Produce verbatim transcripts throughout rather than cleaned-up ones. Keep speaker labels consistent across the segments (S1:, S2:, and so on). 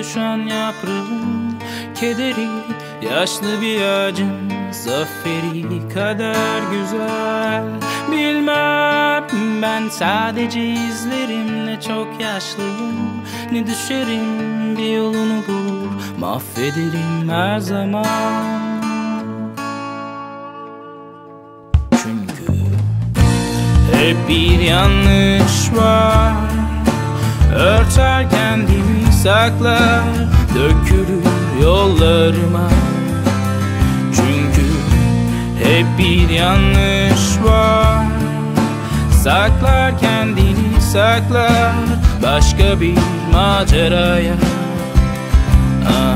S1: düşen yaprağın kederi, yaşlı bir ağacın zaferi kadar güzel. Bilmem, ben sadece izlerim. Ne çok yaşlıyım, ne düşerim, bir yolunu bulur mahvederim her zaman. Çünkü hep bir yanlış var, örter kendini saklar, dökülür yollarıma. Çünkü hep bir yanlış var, saklar kendini saklar, başka bir maceraya. Ah.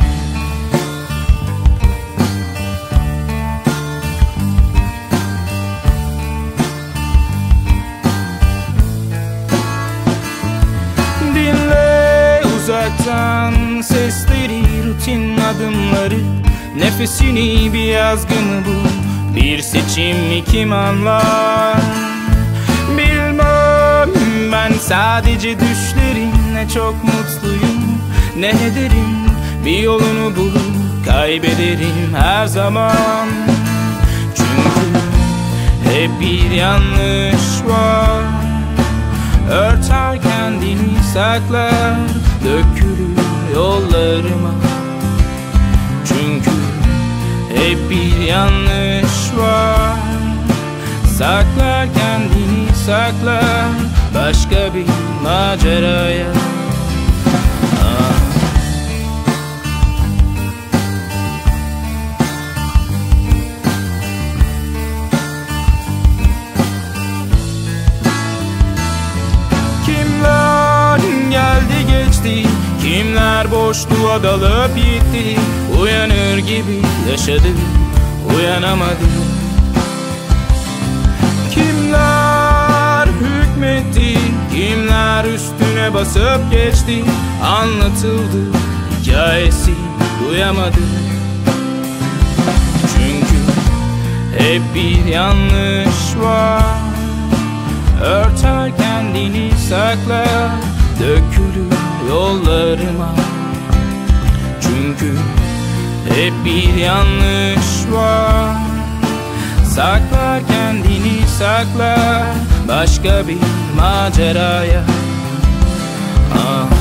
S1: Dinle uzaktan sesleri, rutin adımları, nefesini, bir yazgını bul, bir seçim mi kim anlar? Bilmem, ben sadece düşlerim. Ne çok mutluyum, ne ederim, bir yolunu bulup kaybederim her zaman. Çünkü hep bir yanlış var, örter kendini saklar, dökülür yollarıma. Çünkü hep bir yanlış var, saklar kendini saklar, başka bir maceraya. Ah. Kimler geldi geçti, kimler boşluğa dalıp gitti, uyanır gibi yaşadı, uyanamadı. Kimler hükmetti, kimler üstüne basıp geçti, anlatıldı hikayesi, duyamadı. Çünkü hep bir yanlış var, örter kendini saklar, dökülür yollarıma. Çünkü hep bir yanlış var, saklar kendini saklar, başka bir maceraya. Ah.